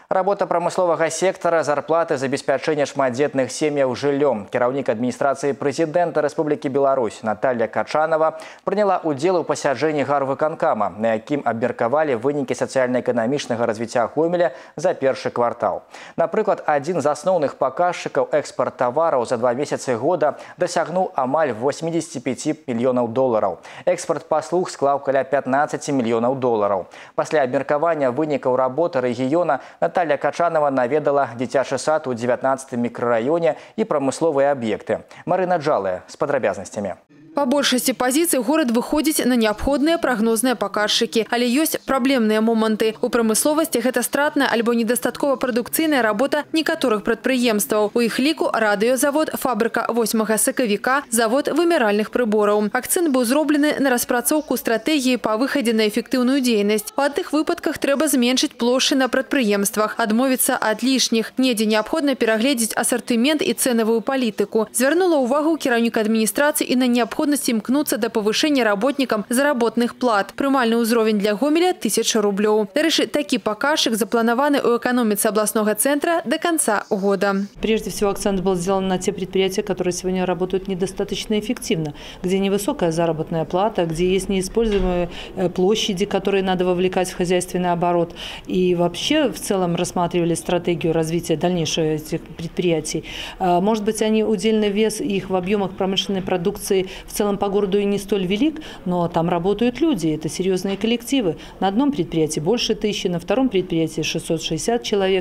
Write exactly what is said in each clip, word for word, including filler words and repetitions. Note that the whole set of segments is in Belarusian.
Работа промыслового сектора, зарплаты, забеспячэнне шматдзетных сем'яў жыллём. Кіраўнік адміністрацыі прэзідэнта Рэспублікі Беларусь Наталья Качанова прыняла удзел у пасяджэнні гарвыканкама, на якім абмеркавалі вынікі сацыяльна-эканамічнага развіцця Гомеля за першы квартал. Напрыклад, адзін з асноўных паказчыкаў экспарт тавараў за два месяцы года дасягнуў амаль восемьдесят пять мільёнаў долараў. Экспорт паслуг склаў каля пятнадцати мільёнаў долараў. Пасля абмеркавання вынікаў работы рэгіёна Наталья Качанова наведала дзіцячы сад у девятнадцатым мікрараёне і прамысловыя аб'екты. Марына Джалая з падрабязнасцямі. По большасці пазіцый город выходзіць на неабходныя прагнозныя паказчыкі, але ёсць праблемныя моманты. У прамысловасці гэта стратная альбо недастаткова прадукцыйная работа некаторых прадпрыемстваў. У іх ліку радыёзавод, фабрыка восьмага сакавіка, завод вымяральных прыбораў. Акцэнт быў зроблены на распрацоўку стратэгіі па выхадзе на эфектыўную дзейнасць. У адных выпадках трэба зменшыць плошчы на прадпрыемствах, адмовіцца ад лішніх. Недзе неабходна перагледзець асартымент і цэнавую палітыку. Звярнула ўвагу кіраўнік адміністрацыі і на неабходнасць імкнуцца да павышэння работнікам заработных плат. Прымальны ўзровень для Гомеля – тысяча рублёў. Дарэчы, такі паказчык запланаваны ў эканоміцы областного центра до конца года. Прежде всего акцент был сделан на те предприятия, которые сегодня работают недостаточно эффективно, где невысокая заработная плата, где есть неиспользуемые площади, которые надо вовлекать в хозяйственный оборот. И вообще в целом рассматривали стратегию развития дальнейшего этих предприятий. Может быть, они удельный вес их в объемах промышленной продукции в целом по городу и не столь велик, но там работают люди, это серьезные коллективы. На одном предприятии больше тысячи, на втором предприятии шестьсот шестьдесят человек.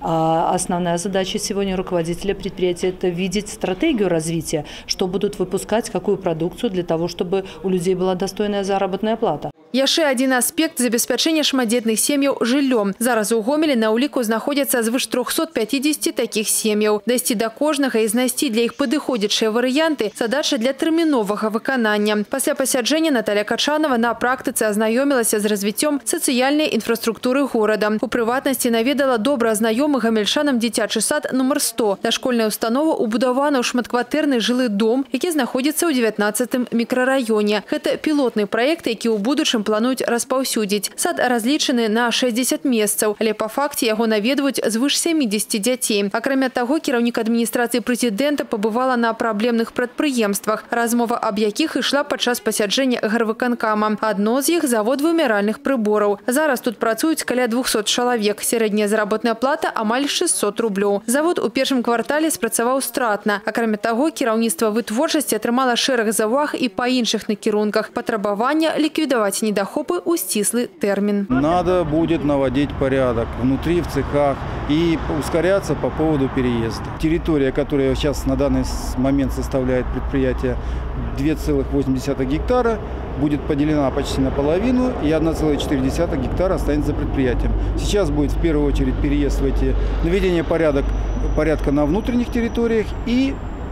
А основная задача сегодня руководителя предприятия – это видеть стратегию развития, что будут выпускать, какую продукцию для того, чтобы у людей была достойная заработная плата. Яшчэ один аспект – забеспячэння шматдзетных сем'яў жыллём. Зараз у Гомелі на ўліку знаходзяцца звыш трёхсот пяцідзесяці такіх сем'яў. Дайсці да кожнага і знайсці для іх падыходзячыя варыянты – задача для тэрміновага выканання. Пасля пасяджэння Наталья Качанова на практыцы азнаёмілася з развіццём сацыяльнай інфраструктуры горада. У прыватнасці наведала добра знаёмы гамельчанам дзіцячы сад нумар сто. Дашкольная установа убудавана ў шматкватэрны жылы дом, які знаходзіцца ў девятнадцатым мікрараёне. Гэта пілотны праект, які ў будучым плануюць распаўсюдзіць. Сад разлічаны на шэсцьдзесят месцаў, але па факце яго наведваюць звыш сямідзесяці дзяцей. Акрамя таго, кіраўнік адміністрацыі прэзідэнта пабывала на праблемных прадпрыемствах, размова аб якіх ішла падчас пасяджэння гарвыканкама. Адно з іх – завод вымяральных прыбораў. Зараз тут працуюць каля двухсот чалавек. Сярэдняя заработная плата – амаль шестьсот рублёў. Завод у першым квартале спрацаваў стратна. Акрамя таго, кіраўніцтва вытворчасці атрымала шэраг заўваг і па іншых накірунках. Патрабавання ліквідаваць недохопы у стислый термин. Надо будет наводить порядок внутри, в цехах и ускоряться по поводу переезда. Территория, которая сейчас на данный момент составляет предприятие две целых восемь десятых гектара, будет поделена почти наполовину, и одна целая четыре десятых гектара останется за предприятием. Сейчас будет в первую очередь переезд в эти, наведение порядок, порядка на внутренних территориях и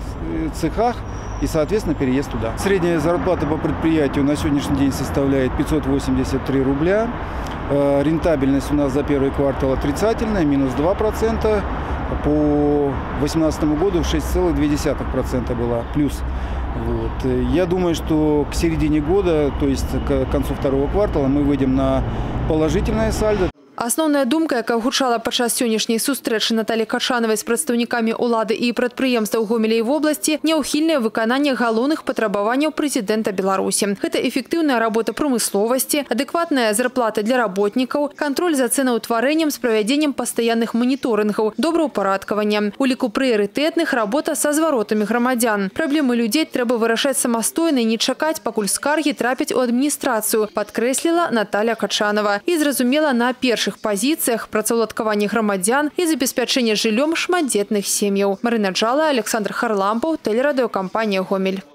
цехах, и, соответственно, переезд туда. Средняя зарплата по предприятию на сегодняшний день составляет пятьсот восемьдесят три рубля. Рентабельность у нас за первый квартал отрицательная, минус два процента. По две тысячи восемнадцатому году шесть целых две десятых процента была, плюс. Вот. Я думаю, что к середине года, то есть к концу второго квартала, мы выйдем на положительное сальдо. Асноўная думка, яка гучала падчас сённяшняй сустрэчы Натальі Качанавай з прадстаўнікамі ўлады і прадпрыемстваў Гомеля і вобласці – няўхільнае выкананне галоўных патрабаванняў прэзідэнта Беларусі. Гэта эфектыўная работа прамысловасці, адэкватная зарплата для работнікаў, кантроль за цэнаўтварэннем з правядзеннем пастаянных маніторынгаў, добраўпарадкаванне. У ліку прыярытэтных работа са зваротамі грамадзян. Праблемы людзей трэба вырашаць самастойна і не чакаць, пакуль скаргі трапяць у адміністрацыю, падкрэсліла Наталья Качанова. І зразумела на першых позициях працаўладкавання грамадзян і забеспячэння жыллём шматдзетных сем'яў. Марына Джалая, Александр Харлампаў, тэлерадыёкампанія «Гомель».